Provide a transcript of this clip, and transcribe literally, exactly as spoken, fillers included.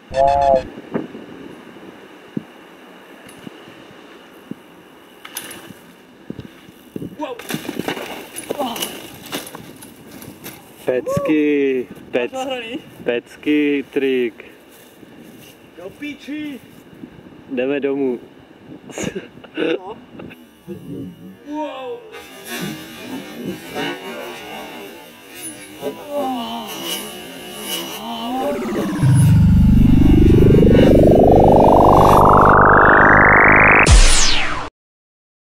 Wow. Pecky, pec, pecky trik. Do píči. Jdeme domů. No. Wow. Oh.